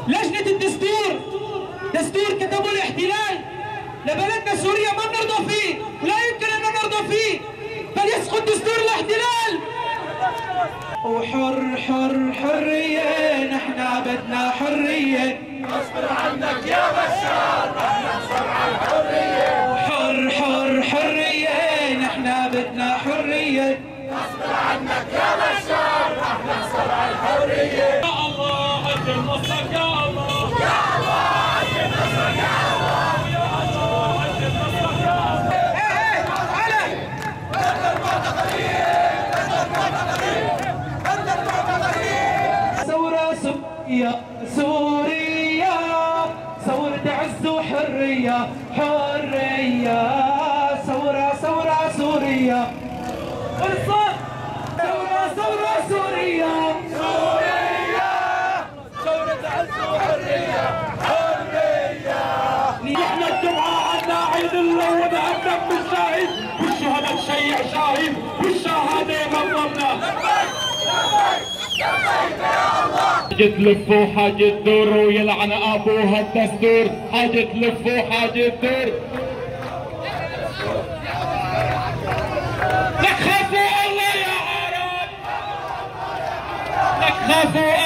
لجنة الدستور دستور كتبوا الاحتلال لبلدنا سوريا ما بنرضى فيه ولا يمكن ان نرضى فيه، فليسقط دستور الاحتلال. وحر حر حرية، نحن بدنا حرية. اصبر عنك يا بشار رح نحصل على الحرية. وحر حر حرية، نحن بدنا حرية. اصبر عنك يا بشار رح نحصل على الحرية. يا الله عجل نصرك يا الله، يا الله عجل نصرك يا الله، يا الله عجل نصرك يا الله. علي ضد المعتقلين، ضد المعتقلين، ضد المعتقلين. ثورة سوريا سوريا، ثورة عز وحرية حرية. ثورة ثورة سوريا، الصوت ثورة ثورة سوريا سوريا، ثورة عز وحرية حرية. نحن الدمعة عنا عيد الله ونهبنا بالشهيد، والشهداء تشيع شاهين والشهادة غضبنا. حاجة تلف وحاجة تدور ويلعن ابوها الدستور، حاجة تلف وحاجة تدور. لك خافوا الله يا عرب، لك خافوا